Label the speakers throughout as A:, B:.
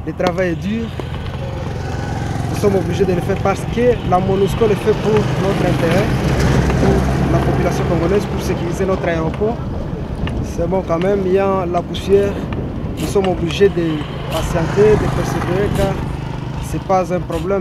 A: le travail est dur. Nous sommes obligés de le faire parce que la MONUSCO le fait pour notre intérêt, pour la population congolaise, pour sécuriser notre aéroport. C'est bon quand même, il y a la poussière, nous sommes obligés de patienter, de persévérer car ce n'est pas un problème.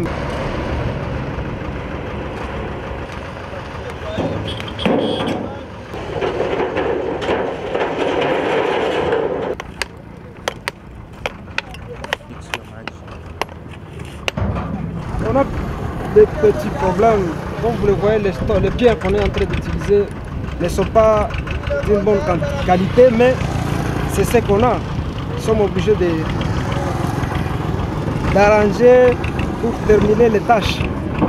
A: On a des petits problèmes. Comme vous le voyez, les pierres qu'on est en train d'utiliser ne sont pas d'une bonne qualité, mais c'est ce qu'on a. Nous sommes obligés d'arranger pour terminer les tâches.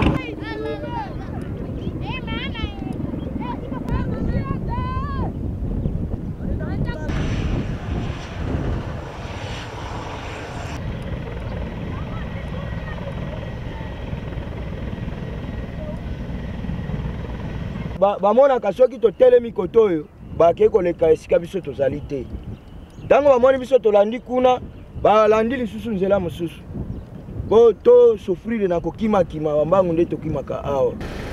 B: Bamonaka soki totelemi koto oyo bakei koleka esika biso tozali te. Ntango bamoni biso tolandi kuna balandi lisusu nzela mosusu po tosofrire na kokima-kima bambangu nde tokimaka awa.